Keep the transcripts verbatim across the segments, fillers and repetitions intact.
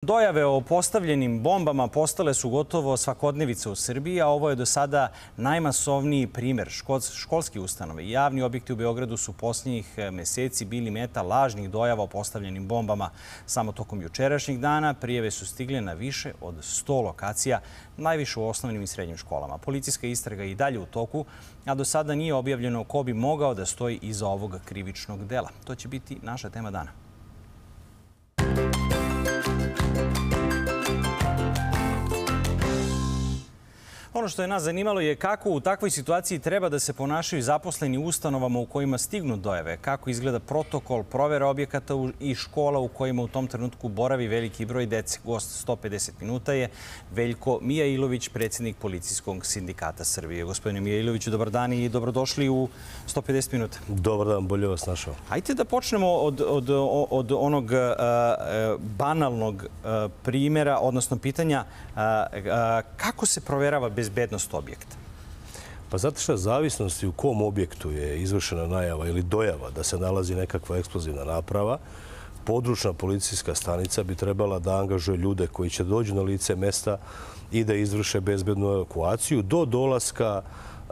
Dojave o postavljenim bombama postale su gotovo svakodnevica u Srbiji, a ovo je do sada najmasovniji primer. Školski ustanove i javni objekti u Beogradu su posljednjih meseci bili meta lažnih dojava o postavljenim bombama. Samo tokom jučerašnjih dana prijave su stigle na više od sto lokacija, najviše u osnovnim i srednjim školama. Policijska istraga je i dalje u toku, a do sada nije objavljeno ko bi mogao da stoji iza ovog krivičnog dela. To će biti naša tema dana. Ono što je nas zanimalo je kako u takvoj situaciji treba da se ponašaju zaposleni u ustanovama u kojima stignu dojave, kako izgleda protokol provera objekata i škola u kojima u tom trenutku boravi veliki broj dece. Gost sto pedeset minuta je Veljko Mijailović, predsjednik Policijskog sindikata Srbije. Gospodine Mijailoviću, dobar dan i dobrodošli u sto pedeset minuta. Dobar dan, bolje vas našao. Hajde da počnemo od, od, od onog uh, banalnog uh, primjera, odnosno pitanja uh, uh, kako se proverava bezbednost objekta? Pa znate šta, zavisnosti u kom objektu je izvršena najava ili dojava da se nalazi nekakva eksplozivna naprava, područna policijska stanica bi trebala da angažuje ljude koji će dođu na lice mesta i da izvrše bezbednu evakuaciju do dolaska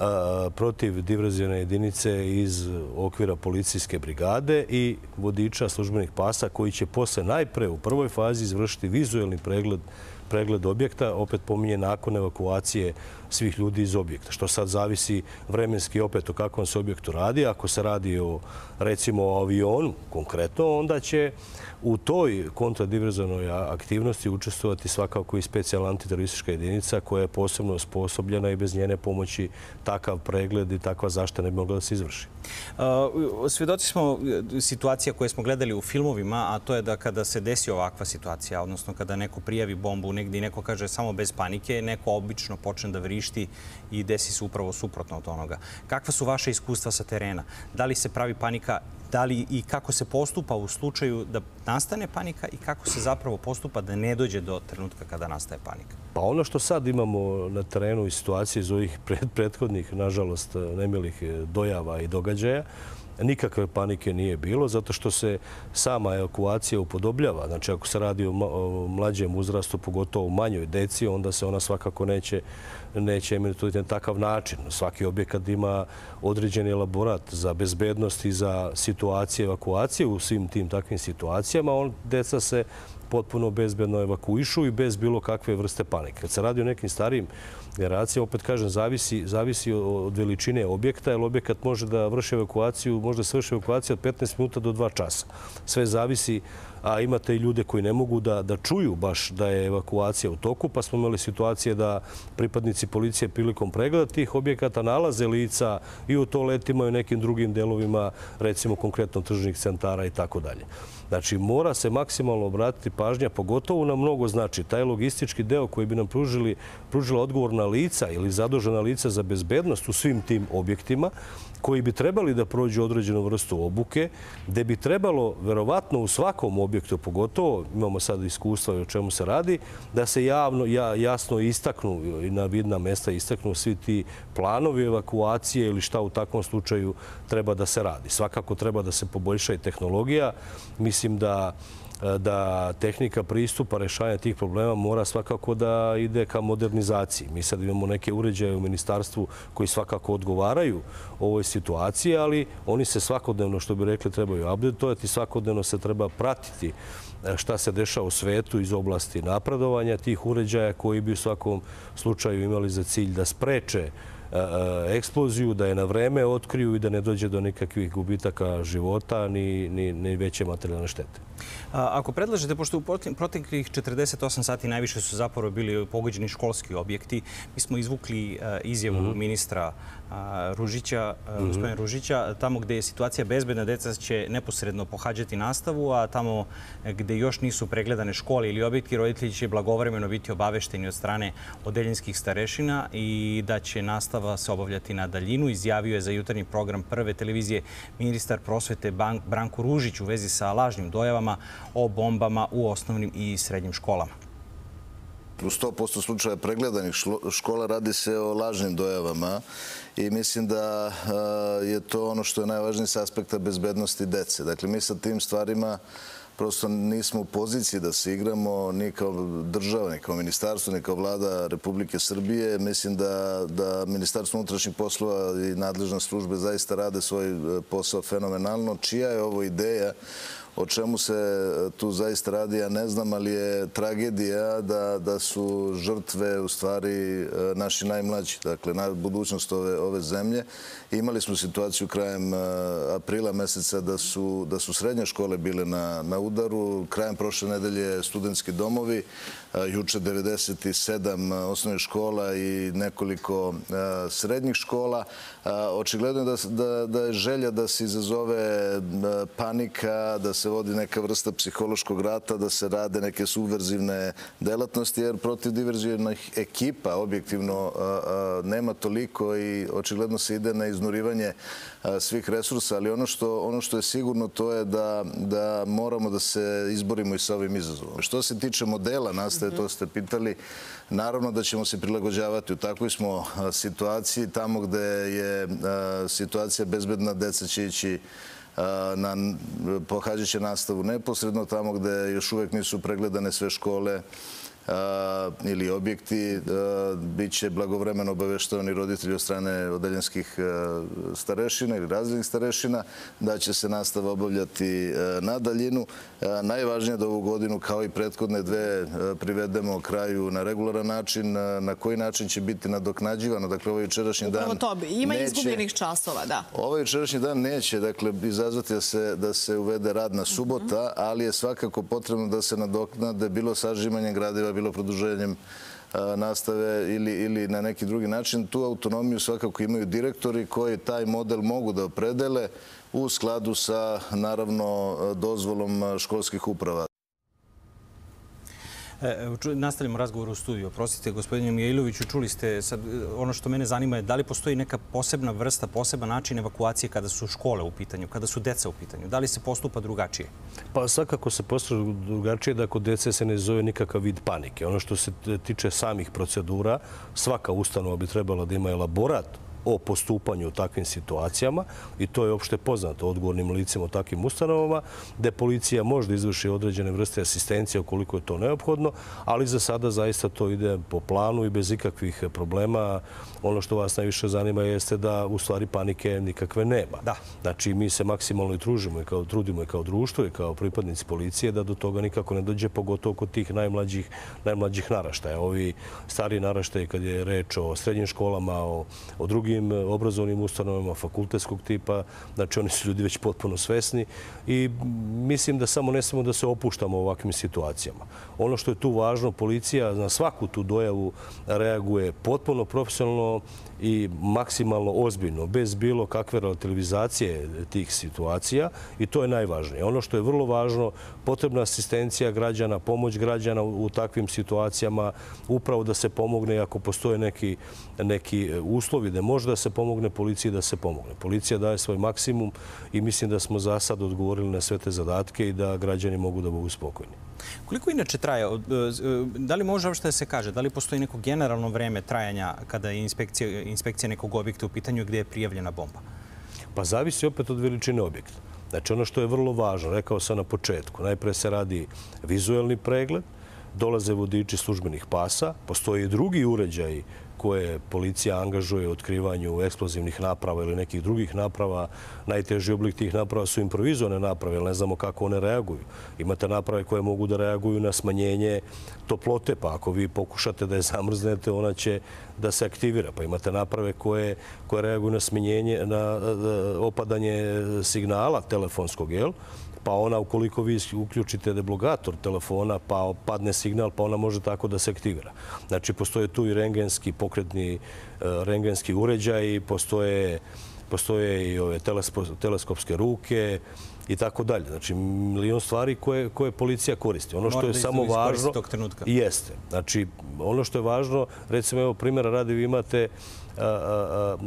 protiv diverzijone jedinice iz okvira policijske brigade i vodiča službenih pasa koji će posle najpre u prvoj fazi izvršiti vizuelni pregled pregled objekta, opet pominje nakon evakuacije svih ljudi iz objekta, što sad zavisi vremenski opet o kakvom se objektu radi. Ako se radi o, recimo, o avionu konkretno, onda će u toj kontradiverzionoj aktivnosti učestvovati svakako i specijalna antiteroristička jedinica koja je posebno osposobljena i bez njene pomoći takav pregled i takva zaštita ne bi mogla da se izvrši. Svjedoci smo situacija koje smo gledali u filmovima, a to je da kada se desi ovakva situacija, odnosno kada neko prijavi bombu negdje i neko kaže samo bez panike, neko obično počne da vrišti i desi se upravo suprotno od onoga. Kakva su vaše iskustva sa terena? Da li se pravi panika? Da li i kako se postupa u slučaju da nastane panika i kako se zapravo postupa da ne dođe do trenutka kada nastaje panika? Pa ono što sad imamo na terenu i situacije iz ovih prethodnih, nažalost, nemilih dojava i događaja, nikakve panike nije bilo, zato što se sama evakuacija upodobljava. Znači, ako se radi o mlađem uzrastu, pogotovo u manjoj deci, onda se ona svakako neće, neće emitovati na takav način. Svaki objekat ima određeni elaborat za bezbednost i za situacije evakuacije u svim tim takvim situacijama. On, deca se potpuno bezbedno evakuišu i bez bilo kakve vrste panike. Kad se radi o nekim starijim generacijama, opet kažem, zavisi, zavisi od veličine objekta, jer objekat može da vrši evakuaciju, može da se vrši evakuaciju od petnaest minuta do dva časa. Sve zavisi, a imate i ljude koji ne mogu da, da čuju baš da je evakuacija u toku, pa smo imali situacije da pripadnici policije prilikom pregleda tih objekata nalaze lica i u toaletima i u nekim drugim delovima, recimo konkretno tržnih centara i tako dalje. Znači, mora se maksimalno obratiti pažnja, pogotovo nam mnogo znači taj logistički deo koji bi nam pružili, pružila odgovorna lica ili zadužena lica za bezbednost u svim tim objektima, koji bi trebali da prođu određenu vrstu obuke, gde bi trebalo, verovatno u svakom objektu, pogotovo, imamo sad iskustva o čemu se radi, da se javno, ja, jasno istaknu i na vidna mesta istaknu svi ti planovi evakuacije ili šta u takvom slučaju treba da se radi. Svakako treba da se poboljša i tehnologija. Mislim da da tehnika pristupa rešavanja tih problema mora svakako da ide ka modernizaciji. Mi sad imamo neke uređaje u ministarstvu koji svakako odgovaraju ovoj situaciji, ali oni se svakodnevno, što bi rekli, trebaju updateovati, svakodnevno se treba pratiti šta se dešava u svetu iz oblasti napredovanja tih uređaja koji bi u svakom slučaju imali za cilj da spreče eksploziju, da je na vreme otkriju i da ne dođe do nikakvih gubitaka života ni, ni, ni veće materijalne štete. Ako predlažete, pošto u proteklih četrdeset osam sati najviše su zapravo bili pogođeni školski objekti, mi smo izvukli izjavu mm-hmm. ministra Ružića, mm-hmm. gospodina Ružića, tamo gde je situacija bezbedna, deca će neposredno pohađati nastavu, a tamo gde još nisu pregledane škole ili objekti, roditelji će blagovremeno biti obavešteni od strane odeljinskih starešina i da će nastava se obavljati na daljinu. Izjavio je za jutarnji program Prve televizije ministar prosvete Branko Ružić u vezi sa lažnim dojavama o bombama u osnovnim i srednjim školama. U sto posto slučaja pregledanih škola radi se o lažnim dojavama i mislim da je to ono što je najvažnije s aspekta bezbednosti dece. Dakle, mi sa tim stvarima prosto nismo u poziciji da se igramo ni kao država, ni kao ministarstvo, ni kao vlada Republike Srbije. Mislim da, da Ministarstvo unutrašnjih poslova i nadležne službe zaista rade svoj posao fenomenalno. Čija je ovo ideja? O čemu se tu zaista radi, ja ne znam, ali je tragedija da, da su žrtve u stvari naši najmlađi, dakle, na budućnost ove, ove zemlje. Imali smo situaciju krajem aprila meseca da su, da su srednje škole bile na, na udaru, krajem prošle nedelje studentski domovi, juče devedeset sedam osnovnih škola i nekoliko srednjih škola. Očigledno je da, da, da je želja da se izazove panika, da se vodi neka vrsta psihološkog rata, da se rade neke subverzivne delatnosti, jer protiv diverzivnih ekipa objektivno nema toliko i očigledno se ide na iznurivanje svih resursa, ali ono što, ono što je sigurno to je da, da moramo da se izborimo i sa ovim izazovom. Što se tiče modela nastave, to ste pitali, naravno da ćemo se prilagođavati. U takvoj smo situaciji, tamo gde je situacija bezbedna, deca će ići na pohađajuće nastavu neposredno, tamo gde još uvek nisu pregledane sve škole ili objekti, bit će blagovremeno obaveštavani roditelji od strane odeljenskih starešina ili razrednih starešina, da će se nastava obavljati na daljinu. Najvažnije je da ovu godinu, kao i prethodne dve, privedemo kraju na regularan način. Na koji način će biti nadoknađivano? Dakle, ovaj jučerašnji dan... Upravo to, ima izgubljenih časova, da. Ovaj jučerašnji dan neće, dakle, izazvati da se, da se uvede radna subota, ali je svakako potrebno da se nadoknade bilo sažimanjem gradiva, bilo produženjem nastave ili, ili na neki drugi način. Tu autonomiju svakako imaju direktori koji taj model mogu da opredele u skladu sa, naravno, dozvolom školskih uprava. Nastavljamo razgovor u studiju. Oprostite, gospodine Mijailoviću, čuli ste, sad, ono što mene zanima je da li postoji neka posebna vrsta, poseban način evakuacije kada su škole u pitanju, kada su deca u pitanju? Da li se postupa drugačije? Pa svakako se postupa drugačije da kod dece se ne zove nikakav vid panike. Ono što se tiče samih procedura, svaka ustanova bi trebala da ima elaborat o postupanju u takvim situacijama i to je opšte poznato odgovornim licima u takvim ustanovama, gde policija može da izvrši određene vrste asistencije ukoliko je to neophodno, ali za sada zaista to ide po planu i bez ikakvih problema. Ono što vas najviše zanima jeste da u stvari panike nikakve nema. Da. Znači, mi se maksimalno i tružimo i kao, trudimo i kao društvo i kao pripadnici policije da do toga nikako ne dođe, pogotovo kod tih najmlađih, najmlađih naraštaja. Ovi stari naraštaji, kad je reč o srednjim školama, o, o drugim obrazovnim ustanovama fakultetskog tipa, znači oni su ljudi već potpuno svesni i mislim da samo ne smemo da se opuštamo u ovakvim situacijama. Ono što je tu važno, policija na svaku tu dojavu reaguje potpuno profesionalno i maksimalno ozbiljno, bez bilo kakve relativizacije tih situacija i to je najvažnije. Ono što je vrlo važno, potrebna asistencija građana, pomoć građana u takvim situacijama, upravo da se pomogne ako postoje neki, neki uslovi da može da se pomogne policiji, da se pomogne. Policija daje svoj maksimum i mislim da smo za sad odgovorili na sve te zadatke i da građani mogu da budu spokojni. Koliko inače traje? Da li može uopšte da se kaže? Da li postoji neko generalno vreme trajanja kada je inspekcija, inspekcija nekog objekta u pitanju gdje je prijavljena bomba? Pa zavisi opet od veličine objekta. Znači ono što je vrlo važno, rekao sam na početku, najpre se radi vizuelni pregled, dolaze vodiči službenih pasa, postoje i drugi uređaji koje policija angažuje u otkrivanju eksplozivnih naprava ili nekih drugih naprava. Najteži oblik tih naprava su improvizovane naprave, jer ne znamo kako one reaguju. Imate naprave koje mogu da reaguju na smanjenje toplote, pa ako vi pokušate da je zamrznete, ona će da se aktivira. Pa imate naprave koje, koje reaguju na smanjenje, na opadanje signala telefonskog, jel? Pa ona, ukoliko vi uključite deblogator telefona, pa padne signal, pa ona može tako da se aktivira. Znači, postoje tu i rengenski, pokretni rengenski uređaj, postoje, postoje i ove teleskopske ruke i tako dalje. Znači, milion stvari koje, koje policija koristi. Ono što je samo važno... tog trenutka. Jeste. Znači, ono što je važno, recimo, evo, primjera radi, vi imate A, a,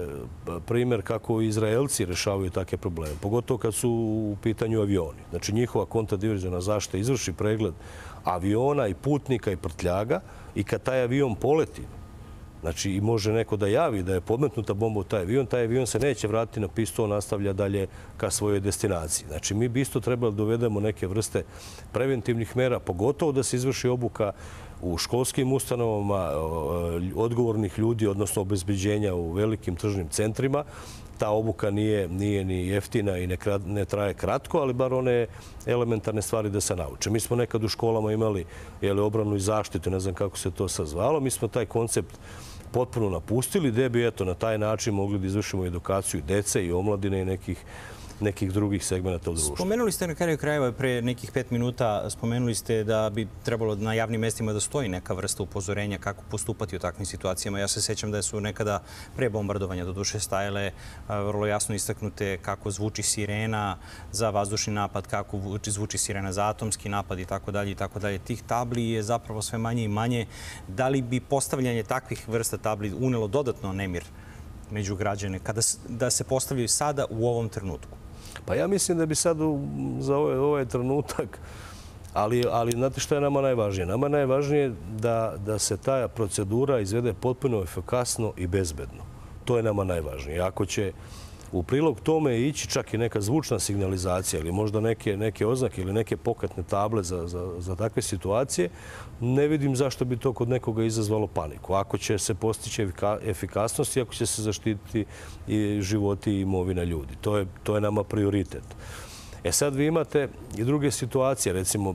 a, primjer kako Izraelci rešavaju takve probleme, pogotovo kad su u pitanju avioni. Znači, njihova kontradiverziona zaštita izvrši pregled aviona i putnika i prtljaga i kad taj avion poleti, Znači, i može neko da javi da je podmetnuta bomba u taj avion, taj avion se neće vratiti na pistu, on nastavlja dalje ka svojoj destinaciji. Znači, mi bi isto trebali da dovedemo neke vrste preventivnih mera, pogotovo da se izvrši obuka u školskim ustanovama, odgovornih ljudi, odnosno obezbeđenja u velikim tržnim centrima. Ta obuka nije, nije ni jeftina i ne, ne traje kratko, ali bar one elementarne stvari da se nauče. Mi smo nekad u školama imali jeli, obranu i zaštitu, ne znam kako se to sad zvalo. Mi smo taj koncept potpuno napustili, gde bi eto, na taj način mogli da izvršimo edukaciju dece i omladine i nekih nekih drugih segmenta u društvu. Spomenuli ste na kraju krajeva pre nekih pet minuta, spomenuli ste da bi trebalo na javnim mestima da stoji neka vrsta upozorenja kako postupati u takvim situacijama. Ja se sećam da su nekada pre bombardovanja do duše stajale vrlo jasno istaknute kako zvuči sirena za vazdušni napad, kako zvuči sirena za atomski napad i tako dalje i tako dalje. Tih tabli je zapravo sve manje i manje. Da li bi postavljanje takvih vrsta tabli unelo dodatno nemir među građane kada da se postavljaju sada u ovom trenutku? Pa ja mislim da bi sad za ovaj, ovaj trenutak, ali, ali znate što je nama najvažnije? Nama je najvažnije da, da se ta procedura izvede potpuno efikasno i bezbedno. To je nama najvažnije. Ako će u prilog tome ići čak i neka zvučna signalizacija ili možda neke, neke oznake ili neke pokretne table za, za, za takve situacije, ne vidim zašto bi to kod nekoga izazvalo paniku. Ako će se postići efikasnost i ako će se zaštititi i životi i imovina ljudi. To je, to je nama prioritet. E sad vi imate i druge situacije. Recimo,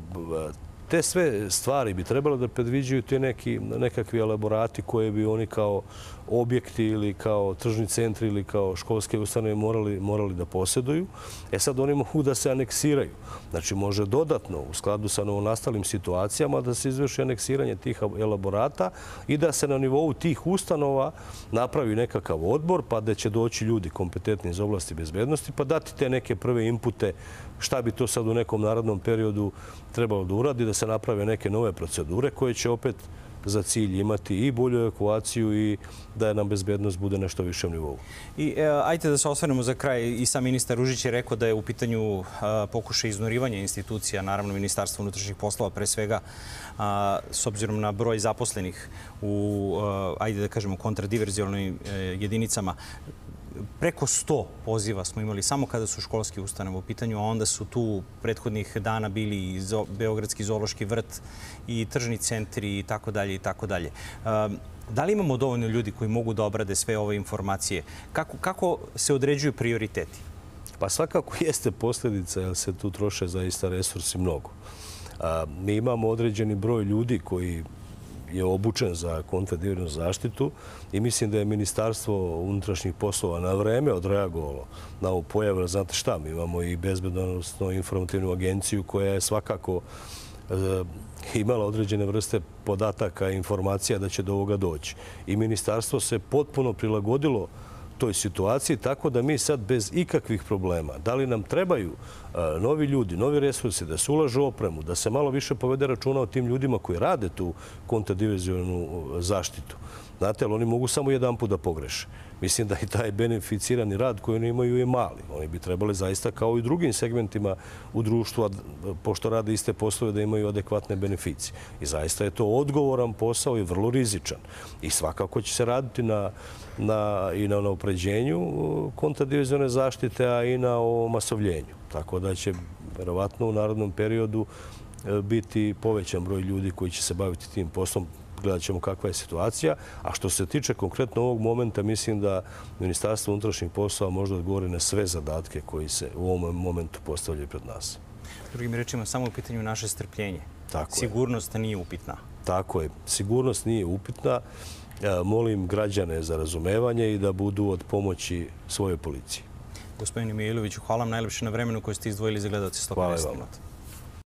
te sve stvari bi trebalo da predviđaju te neki, nekakvi elaborati koje bi oni kao objekti ili kao tržni centri ili kao školske ustanove morali, morali da posjeduju. E sad oni mogu da se aneksiraju. Znači može dodatno u skladu sa novonastalim situacijama da se izvrši aneksiranje tih elaborata i da se na nivou tih ustanova napravi nekakav odbor pa da će doći ljudi kompetentni iz oblasti bezbednosti pa dati te neke prve inpute šta bi to sad u nekom narodnom periodu trebalo da uradi, da se naprave neke nove procedure koje će opet za cilj imati i bolju evakuaciju i da nam bezbednost bude nešto višem nivou. I e, ajte da se osvrnemo za kraj. I sam ministar Ružić je rekao da je u pitanju a, pokušaj iznorivanja institucija, naravno Ministarstva unutrašnjih poslova pre svega, a, s obzirom na broj zaposlenih u, a, ajde da kažemo, kontradiverzionalnim jedinicama. Preko sto poziva smo imali samo kada su školski ustanove u pitanju, a onda su tu prethodnih dana bili i Beogradski zoološki vrt i tržni centri i tako dalje i tako dalje. Da li imamo dovoljno ljudi koji mogu da obrade sve ove informacije? Kako, kako se određuju prioriteti? Pa svakako jeste posljedica, jer se tu troše zaista resursi mnogo. Mi imamo određeni broj ljudi koji je obučen za kontradivernu zaštitu i mislim da je Ministarstvo unutrašnjih poslova na vreme odreagovalo na ovu pojavu. Znate šta, mi imamo i bezbednosno informativnu agenciju koja je svakako e, imala određene vrste podataka i informacija da će do ovoga doći. I Ministarstvo se potpuno prilagodilo toj situaciji, tako da mi sad bez ikakvih problema, da li nam trebaju a, novi ljudi, novi resursi, da se ulažu u opremu, da se malo više povede računa o tim ljudima koji rade tu kontradiverzionu zaštitu. Znate, ali oni mogu samo jedan put da pogreše. Mislim da i taj beneficirani rad koji oni imaju je mali. Oni bi trebali zaista kao i u drugim segmentima u društvu, pošto rade iste poslove, da imaju adekvatne beneficije. I zaista je to odgovoran posao i vrlo rizičan. I svakako će se raditi na, na, i na unapređenju kontradiverzione zaštite, a i na omasovljenju. Tako da će verovatno u narodnom periodu biti povećan broj ljudi koji će se baviti tim poslom. Gledat ćemo kakva je situacija. A što se tiče konkretno ovog momenta, mislim da Ministarstvo unutrašnjih poslova može odgovori na sve zadatke koji se u ovom momentu postavljaju pred nas. Drugim rečima, samo u pitanju naše strpljenje. Tako Sigurnost nije upitna. Tako je. Sigurnost nije upitna. Molim građane za razumevanje i da budu od pomoći svojoj policiji. Gospodine Mijailoviću, hvala vam najlepše na vremenu koje ste izdvojili za gledalce sto pedeset minuta.